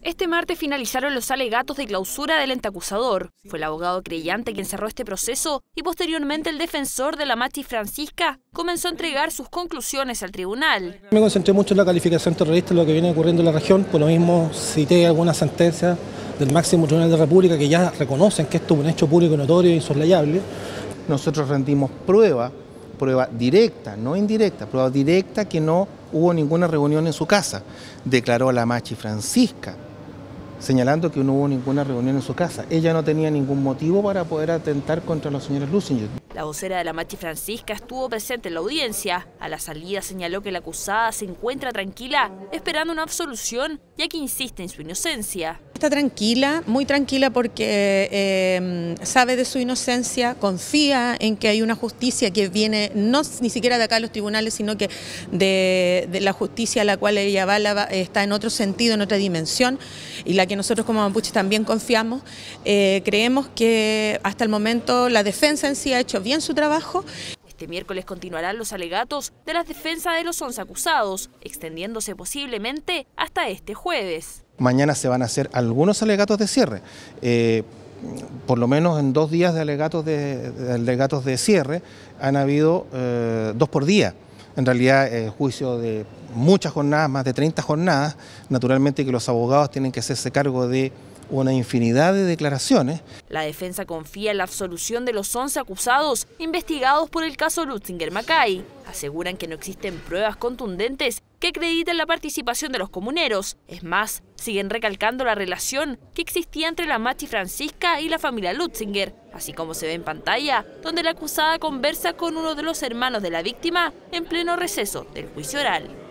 Este martes finalizaron los alegatos de clausura del ente acusador. Fue el abogado creyente quien cerró este proceso y posteriormente el defensor de la Machi Francisca comenzó a entregar sus conclusiones al tribunal. Me concentré mucho en la calificación terrorista, lo que viene ocurriendo en la región, por lo mismo cité algunas sentencias del máximo tribunal de la República que ya reconocen que esto es un hecho público, notorio e insoslayable. Nosotros rendimos prueba directa, no indirecta, prueba directa que no hubo ninguna reunión en su casa, declaró la Machi Francisca, señalando que no hubo ninguna reunión en su casa. Ella no tenía ningún motivo para poder atentar contra la señora Lusinger. La vocera de la Machi Francisca estuvo presente en la audiencia. A la salida señaló que la acusada se encuentra tranquila, esperando una absolución, ya que insiste en su inocencia. Está tranquila, muy tranquila porque sabe de su inocencia, confía en que hay una justicia que viene no ni siquiera de acá a los tribunales, sino que de la justicia a la cual ella va está en otro sentido, en otra dimensión, y la que nosotros como mapuches también confiamos. Creemos que hasta el momento la defensa en sí ha hecho bien su trabajo. Este miércoles continuarán los alegatos de las defensas de los 11 acusados, extendiéndose posiblemente hasta este jueves. Mañana se van a hacer algunos alegatos de cierre, por lo menos en 2 días de alegatos de cierre han habido 2 por día. En realidad juicio de muchas jornadas, más de 30 jornadas, naturalmente que los abogados tienen que hacerse cargo de una infinidad de declaraciones. La defensa confía en la absolución de los 11 acusados investigados por el caso Lutzinger-Macay. Aseguran que no existen pruebas contundentes que acrediten la participación de los comuneros. Es más, siguen recalcando la relación que existía entre la Machi Francisca y la familia Lutzinger, así como se ve en pantalla, donde la acusada conversa con uno de los hermanos de la víctima en pleno receso del juicio oral.